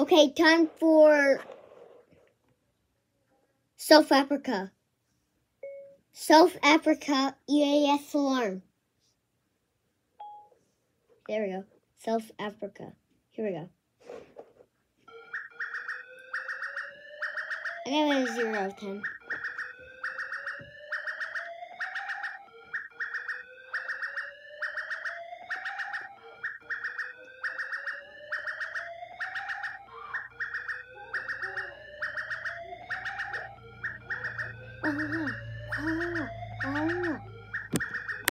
Okay, time for South Africa. South Africa EAS alarm. There we go. South Africa. Here we go. I got a 0 out of 10.